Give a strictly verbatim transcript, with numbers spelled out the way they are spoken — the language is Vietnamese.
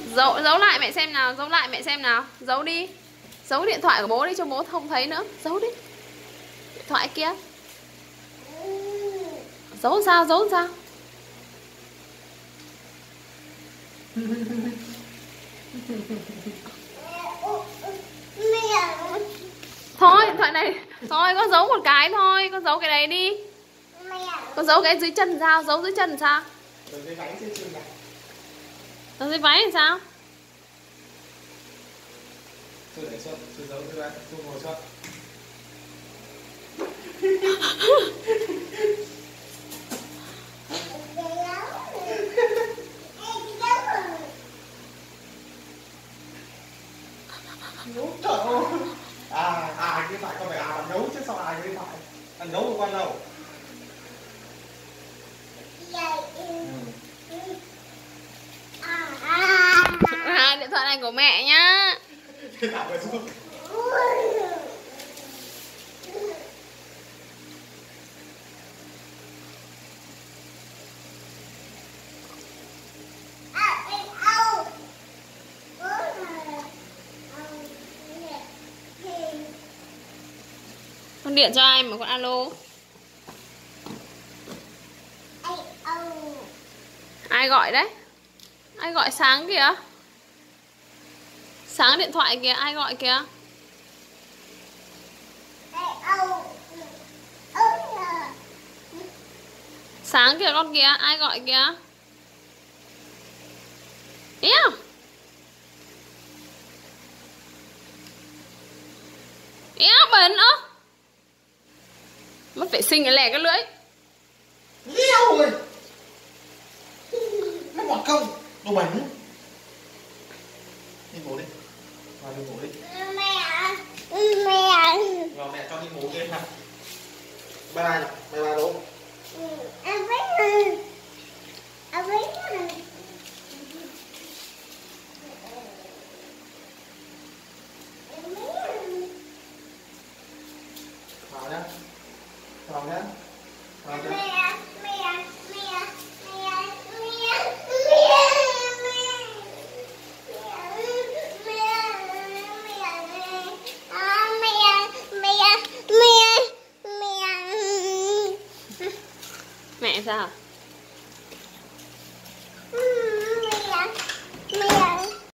Giấu, giấu lại mẹ xem nào, giấu lại mẹ xem nào. Giấu đi. Giấu điện thoại của bố đi cho bố không thấy nữa. Giấu đi. Điện thoại kia. Giấu sao, giấu sao? Thôi điện thoại này. Thôi con giấu một cái thôi. Con giấu cái đấy đi. Con giấu cái dưới chân sao? Giấu dưới chân sao? Giấu dưới váy dưới chân này. Giấu dưới váy thì sao? Chưa để Xuân, chưa giấu chưa anh, chưa ngồi Xuân. Nấu trời ơi. À, à cái phải con phải à bạn nấu chứ sao ai cái phải. Anh nấu không con đâu. À, điện thoại này của mẹ nhá. Cái nào phải xuống. Con điện cho ai mà con alo? Ai gọi đấy? Ai gọi sáng kìa? Sáng điện thoại kìa, ai gọi kìa? Sáng kìa con kìa, ai gọi kìa? Yeah. Yeah, bẩn ơ. Mất vệ sinh cái lẻ cái lưỡi. Liêu rồi. Nó ngọt không? Đồ bẩn. Đi ngủ đi. Vào đi ngủ đi. Mẹ. Mẹ. Vào mẹ cho đi ngủ đi ha. Bye bye. Bye bye Đỗ. Anh biết. Anh biết. Vào nhá. Vào nhá. Vào nhá. Mẹ sao?